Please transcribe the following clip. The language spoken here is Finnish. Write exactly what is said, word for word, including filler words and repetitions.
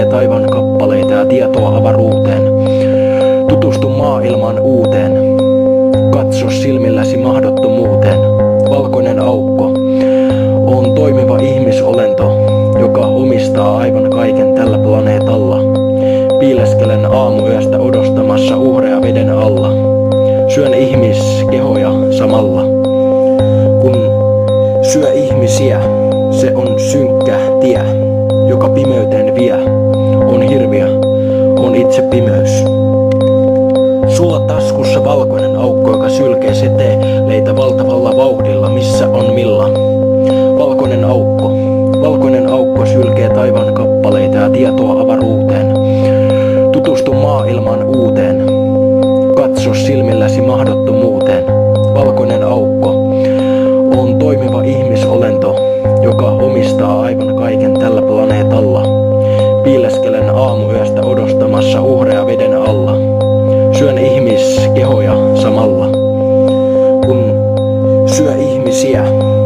taivaan kappaleita ja tietoa avaruuteen. Tutustu maailman uuteen. Katso silmilläsi mahdottomuuteen. Valkoinen aukko on toimiva ihmisolento, joka omistaa aivan kaiken tällä planeetalla. Piileskelen aamuyöstä odostamassa uhreja veden alla. Syön ihmiskehoja samalla. Kun syö ihmisiä, se on synkkä tie, joka pimeyteen vie. On hirviö, on itse pimeys. Sulla taskussa valkoinen aukko, joka sylkee seteleitä valtavalla vauhdilla, missä on milla. Valkoinen aukko, valkoinen aukko sylkee taivaan kappaleita ja tietoa avaruuteen. Tutustu maailman uuteen. Katso silmilläsi mahdottomuuteen. Valkoinen aukko on toimiva ihmisolento, joka omistaa aivan kaiken tällä planeetalla. Piileskelen aamuyöstä odostamassa uhreja veden alla. Syön ihmiskehoja samalla. Kun syö ihmisiä,